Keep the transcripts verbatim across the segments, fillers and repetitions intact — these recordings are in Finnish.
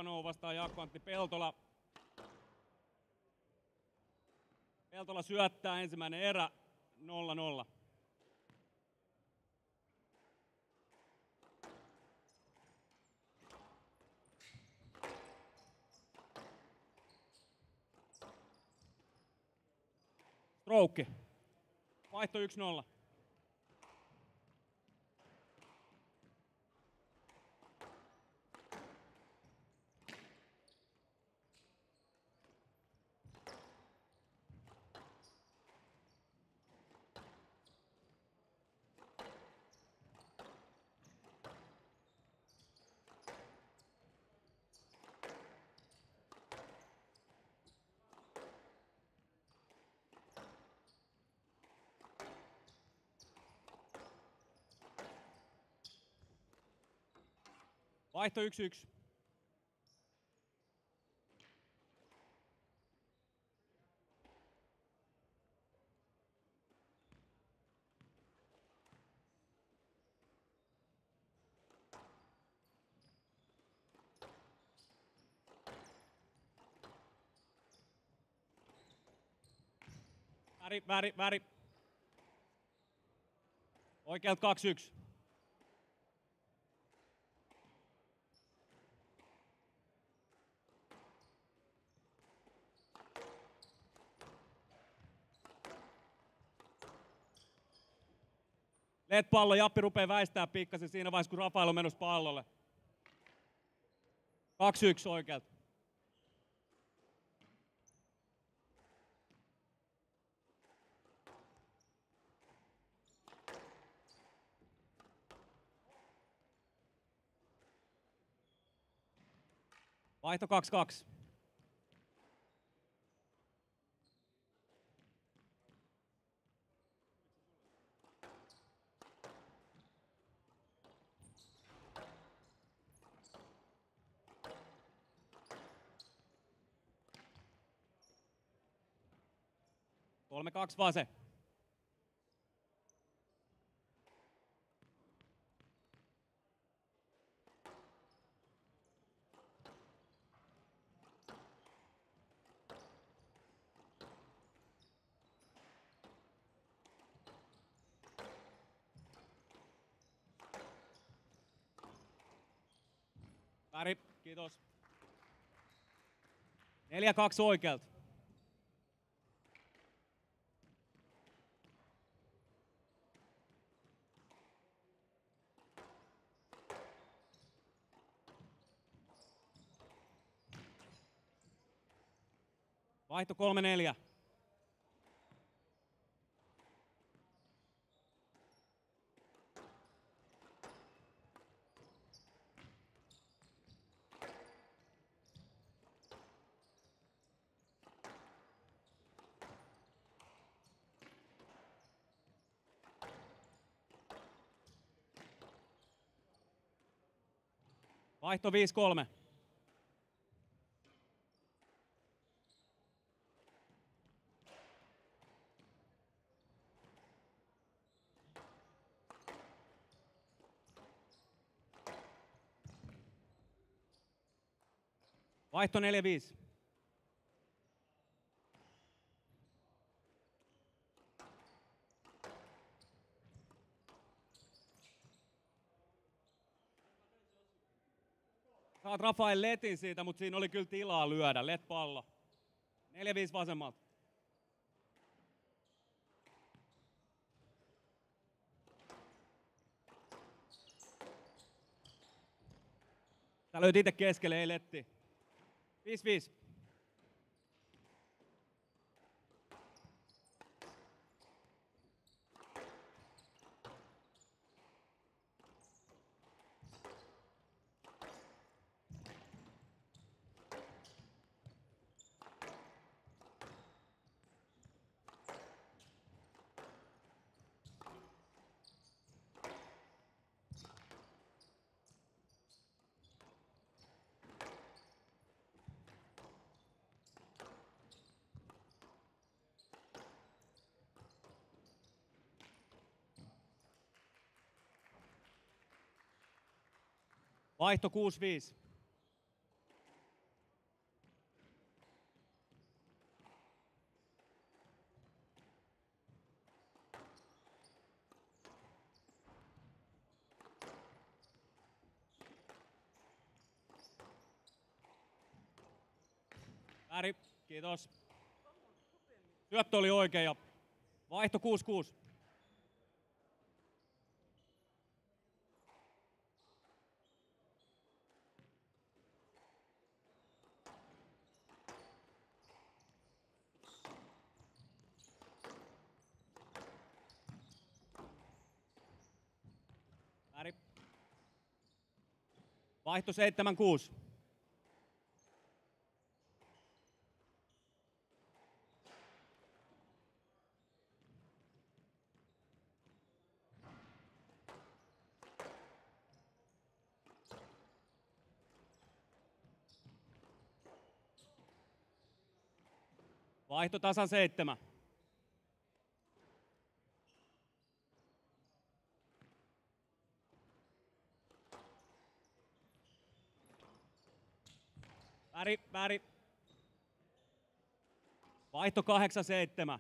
Ivanov vastaan Jaakko-Antti Peltola. Peltola syöttää, ensimmäinen erä nolla nolla. Stroke. Vaihto yksi nolla. Vaihto yksi yksi. Väri, väri, väri. Oikealta kaksi yksi. Let pallo, Jappi rupeaa väistää pikkasen siinä vaiheessa, kun Rafael on menossa pallolle. kaksi yksi oikealta. Vaihto kaksi kaksi. kolme kaksi Vase. Väri, kiitos. neljä kaksi oikealta. Vaihto kolme neljä. Vaihto viisi kolme. Vaihto neljä viisi. Saat Rafael letin siitä, mutta siinä oli kyllä tilaa lyödä. Let pallo. neljä viisi vasemmalta. Tää löyt itse keskelle, ei letti. viisi viisi. Vaihto kuusi viisi. Väärin, kiitos. Syöttö oli oikein ja vaihto kuusi kuusi. Väärin. Vaihto seitsemän kuusi. Vaihto tasan seitsemän. Väärin, väärin. Vaihto kahdeksan seitsemän.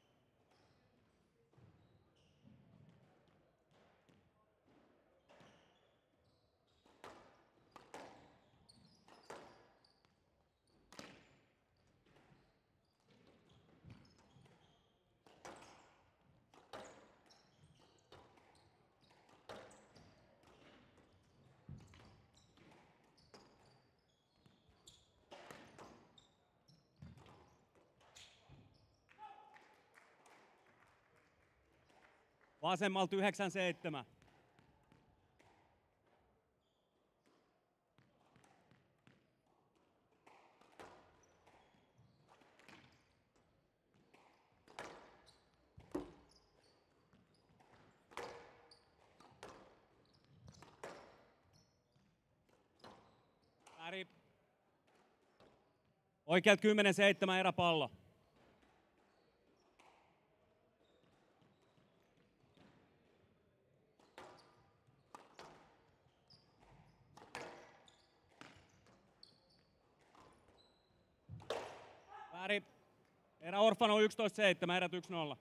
Vasemmalta yhdeksän seitsemän. Väärin. Oikealta kymmenen seitsemän eräpallo. Väärin. Erä Orfano yksitoista seitsemän, erät yksi nolla.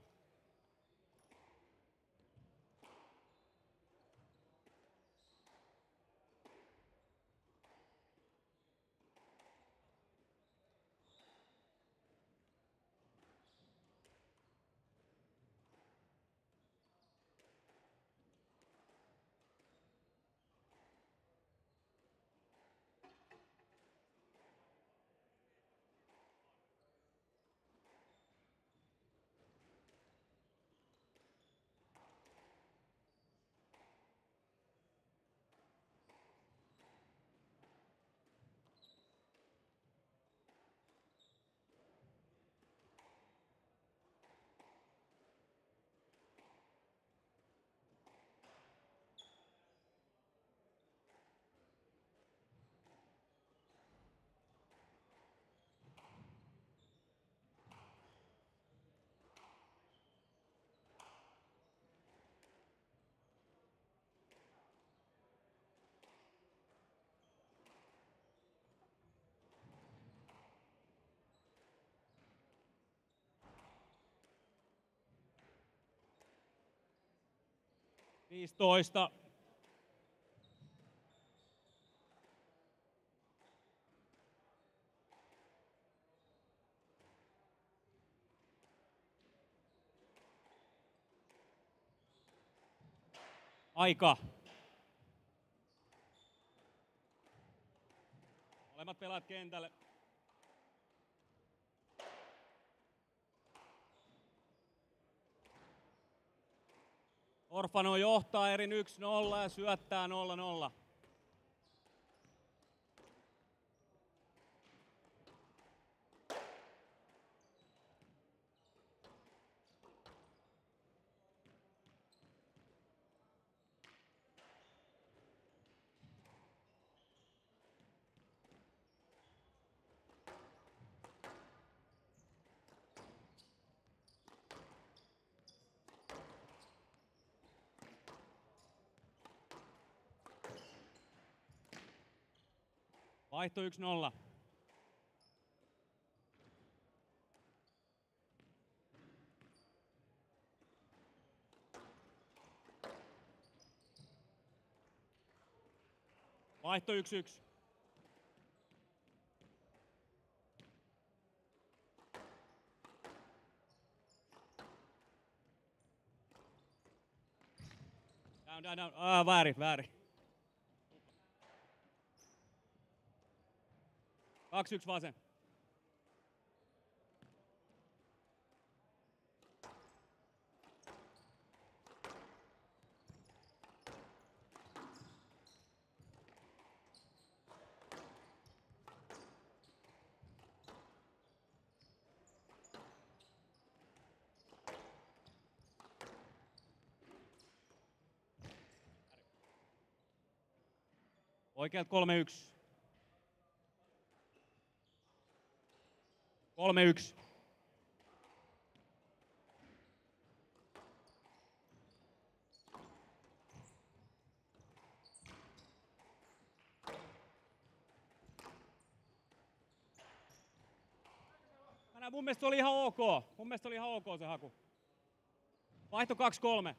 viisitoista. Aika. Molemmat pelaat kentälle. Orfano johtaa erin yksi nolla ja syöttää nolla nolla. Vaihto yksi nolla. Vaihto yksi yksi. Down, down, down. Ah, väärin, väärin. Kaksi, yksi vasen. Oikealta kolme yksi. kolme yksi. Mä näen, mun mielestä oli ihan ok. Mun mielestä oli ihan ok se haku. Vaihto kaksi kolme.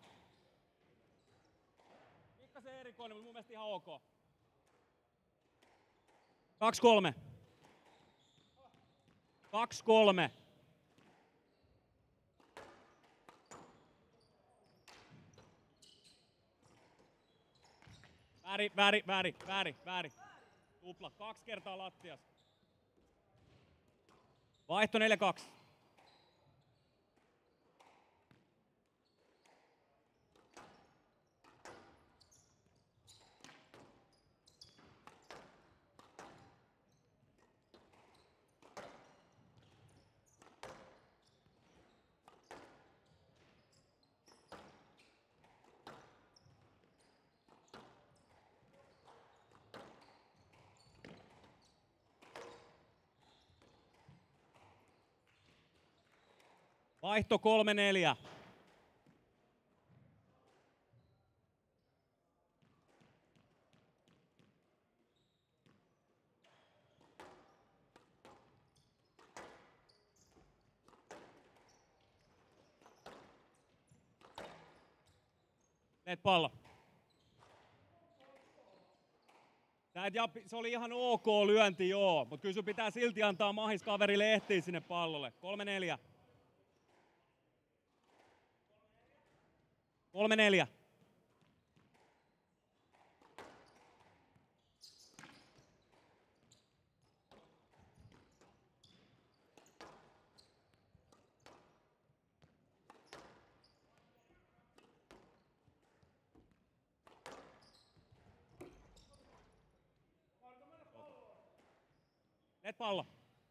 Pikkasen erikoinen, mutta mun mielestä ihan ok. kaksi kolme. kaksi kolme. Väärin, väärin, väärin, väärin, väärin. Tupla. Kaksi kertaa lattias. Vaihto neljä kaksi. Vaihto kolme neljä. Teet pallo. Se oli ihan ok lyönti, joo, mutta kyllä sun pitää silti antaa mahis kaverille ehtiä sinne pallolle. kolme neljä. kolme neljä. Teet pallo.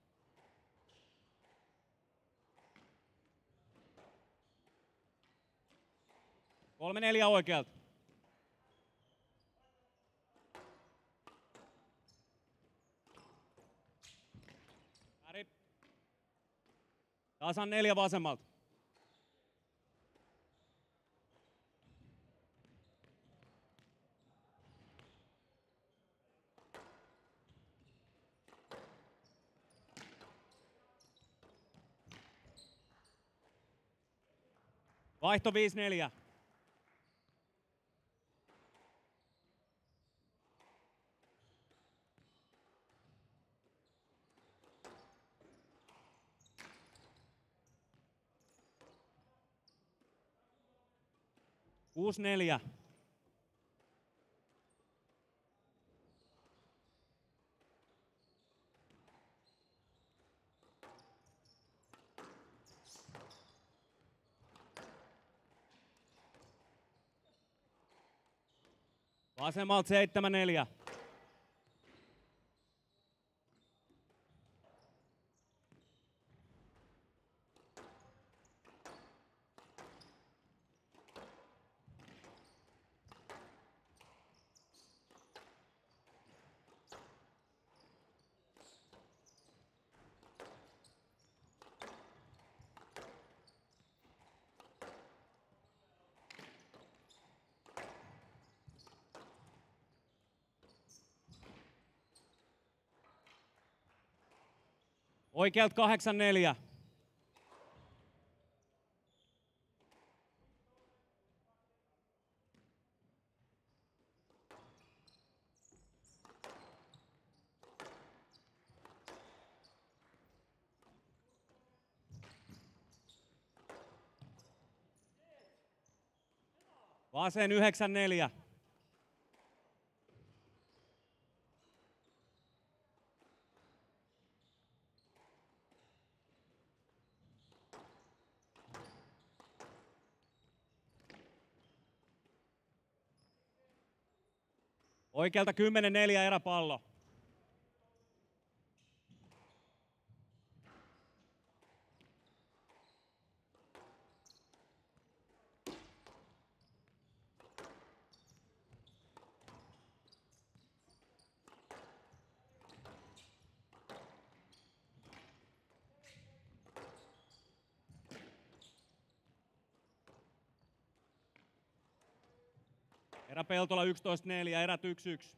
kolme neljä oikealta. Väärin. Tasan neljä vasemmalta. Vaihto viisi neljä. kuusi neljä. Vasemmalta seitsemän neljä. Oikealta kahdeksan neljä. Vasen yhdeksän neljä. Oikealta kymmenen neljä eräpallo. Erä Peltola yksitoista neljä, erät yksi yksi.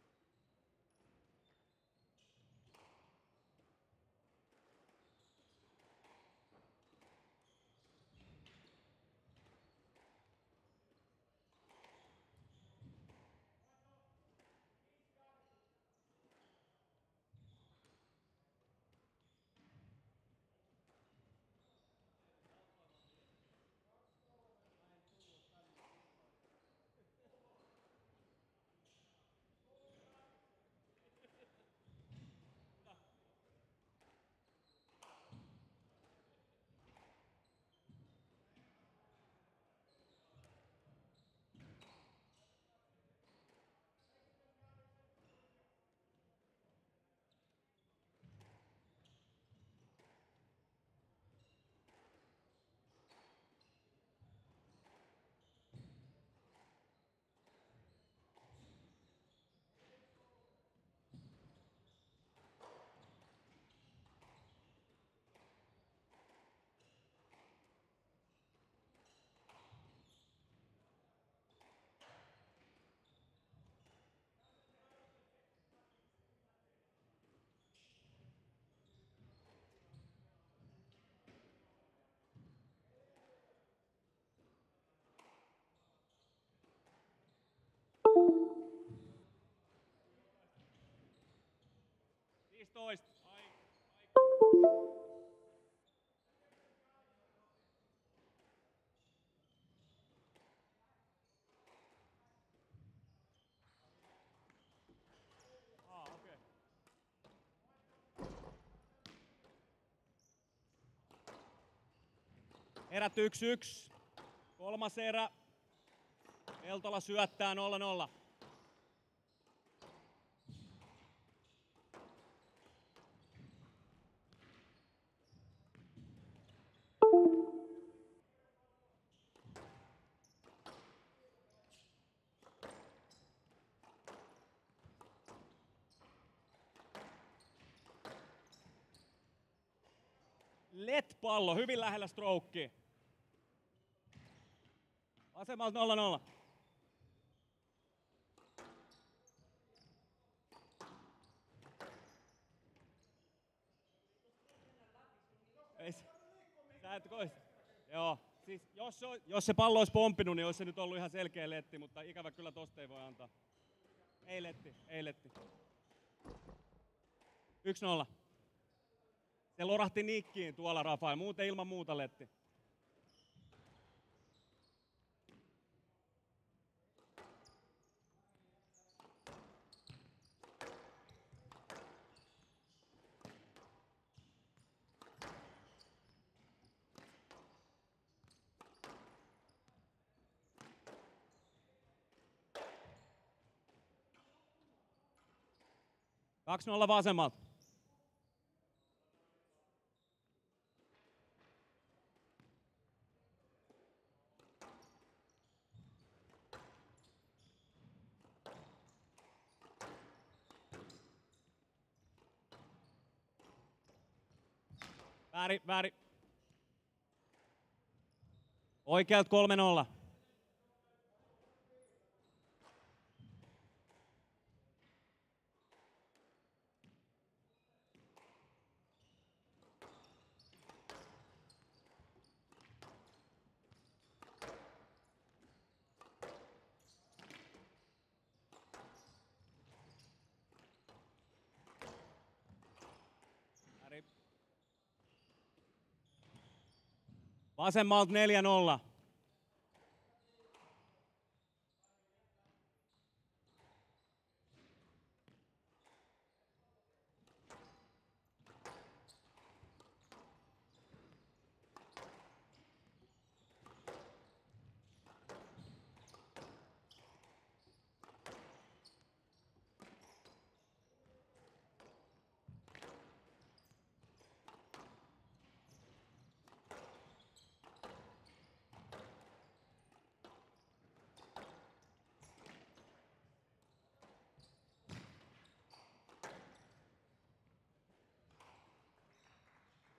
viisitoista. Ai, ai. Ah, okay. Erät yksi yksi. Kolmas erä. Peltola syöttää nolla nolla. Let-pallo, hyvin lähellä strokea. Vasemmalta nolla nolla. Ei, sä et kois. Joo, siis jos se, jos se pallo olisi pomppinut, niin olisi se nyt ollut ihan selkeä letti, mutta ikävä kyllä tosta ei voi antaa. Ei letti, ei letti. yksi nolla. Se lorahti nikkiin tuolla, Rafael, muuten ilman muuta letti. kaksi nolla vasemmalta. Väärin, väärin. Oikealta kolme nolla. Vasemmalta neljä nolla.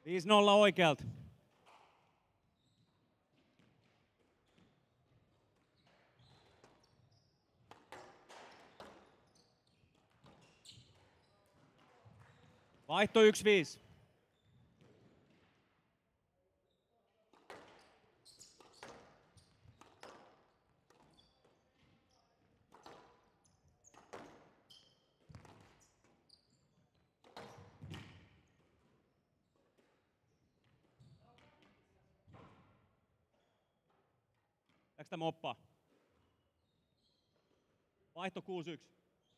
viisi nolla oikealta. Vaihto yksi viisi. Läks tää moppaa? Vaihto kuusi yksi.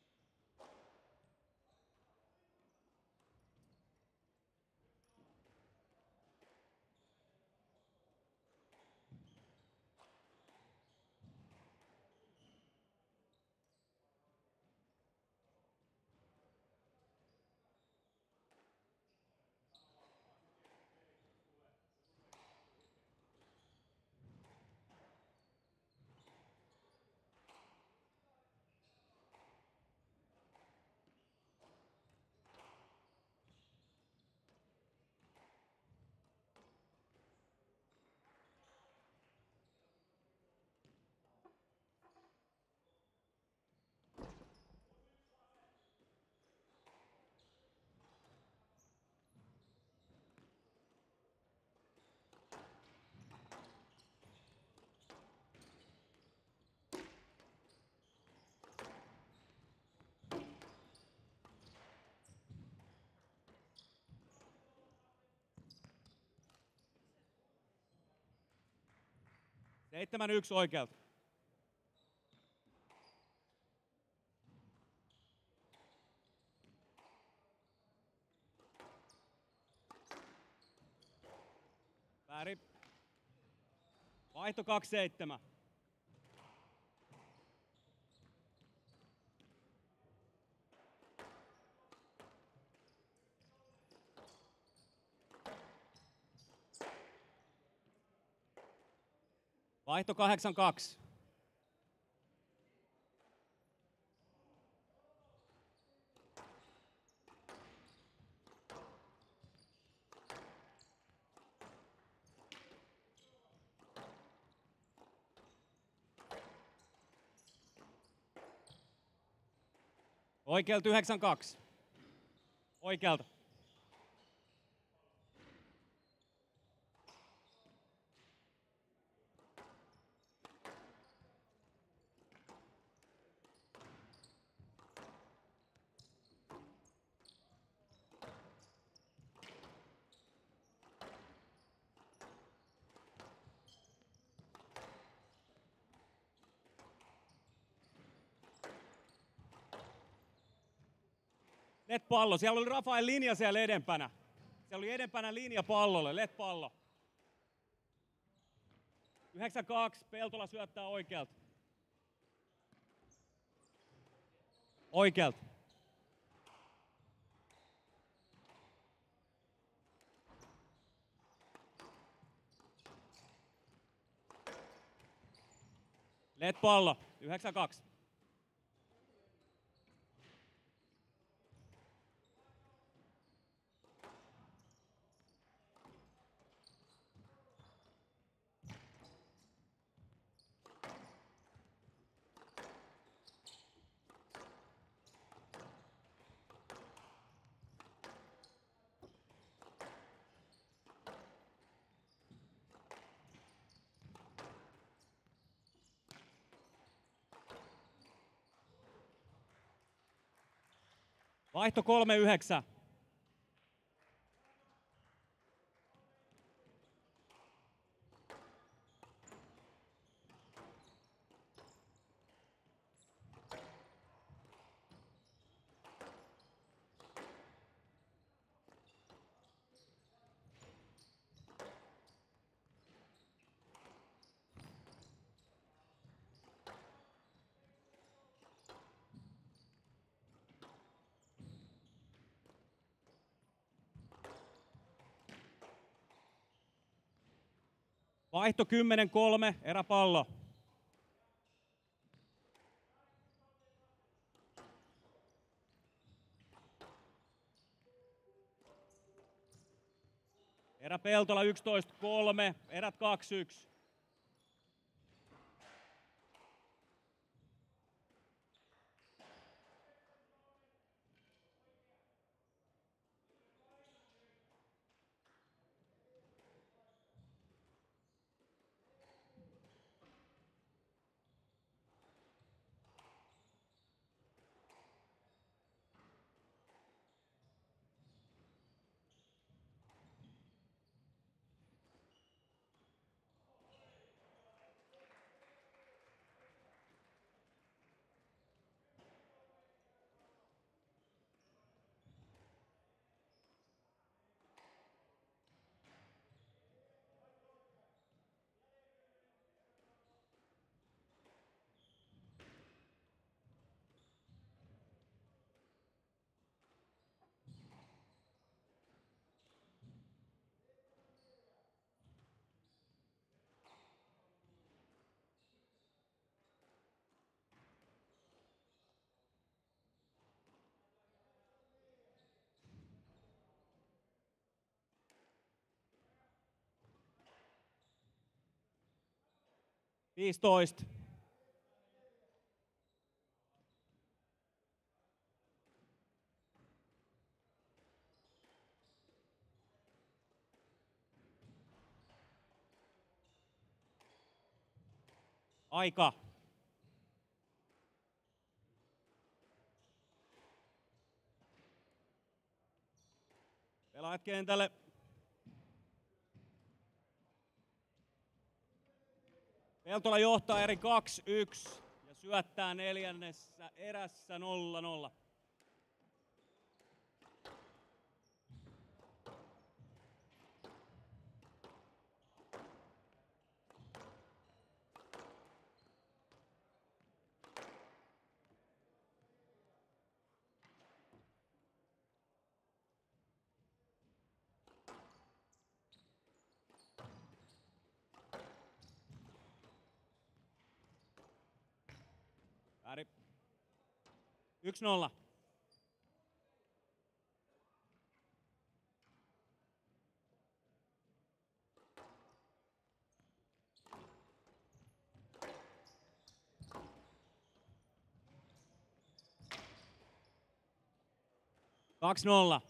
seitsemän yksi oikealta. Väärin. Vaihto kaksi seitsemän. Vaihto kahdeksan kaksi. Oikealta yhdeksän kaksi. Oikealta. Let pallo. Siellä oli Rafael linja siellä edempänä. Siellä oli edempänä linja pallolle. Let pallo. yhdeksän kaksi. Peltola syöttää oikealta. Oikealta. Let pallo. yhdeksän kaksi. Vaihto kolme yhdeksän. Vaihto kymmenen kolme, eräpallo. Erä Peltola yksitoista kolme, erät kaksi yksi. viisitoista. Aika. Pelaajat kentälle. Peltola johtaa eri kaksi yksi ja syöttää neljännessä erässä nolla nolla. Väärin. yksi nolla. kaksi nolla.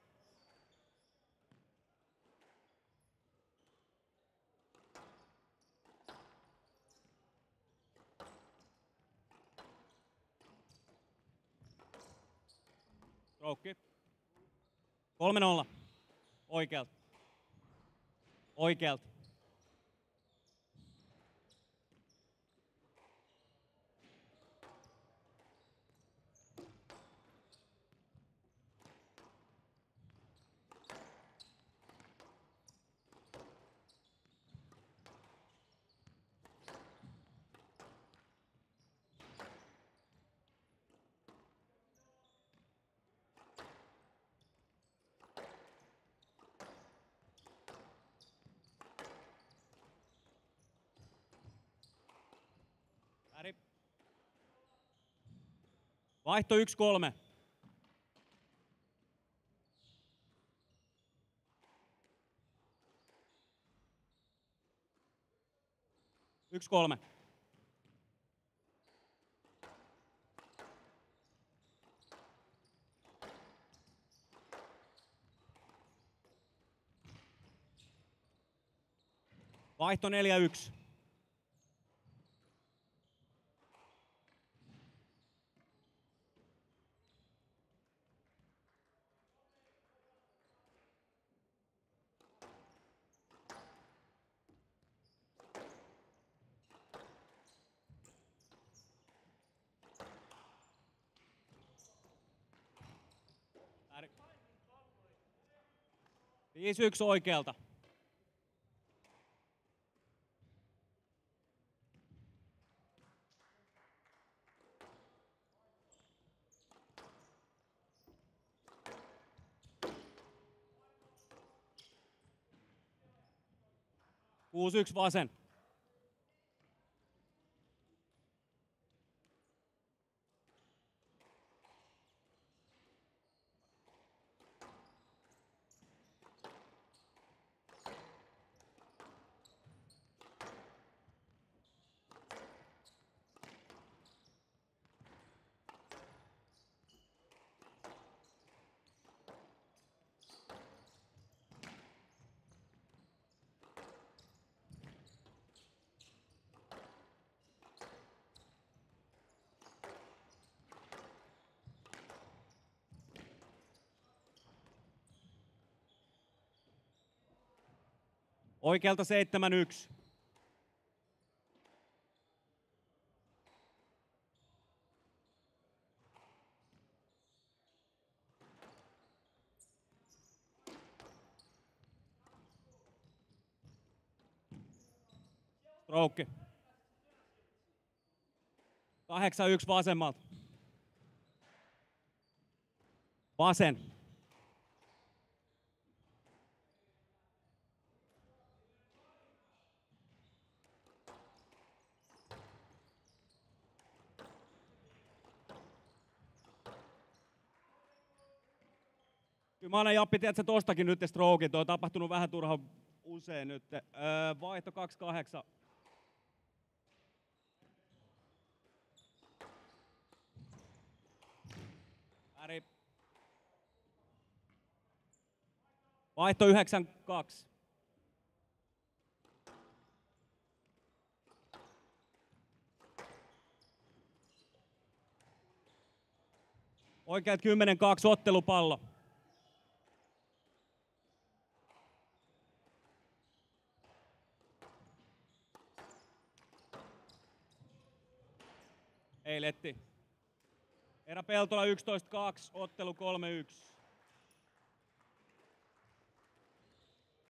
Stroke. kolme nolla. Oikealta. Oikealta. Väärin. Vaihto yksi kolme. yksi kolme. Vaihto neljä yksi. viisi yksi oikealta. kuusi yksi vasen. Oikealta seitsemän yksi. Stroke. kahdeksan yksi vasemmalta. Vasen. Kyllä mä aina Jappi, tiedät sä tostakin nyt stroke. Toi on tapahtunut vähän turhan usein nyt. Öö, vaihto kaksi kahdeksan. Väri. Vaihto yhdeksän kaksi. Oikeat kymmenen kaksi ottelupallo. Ei letti. Erä Peltola yksitoista kaksi, ottelu kolme yksi.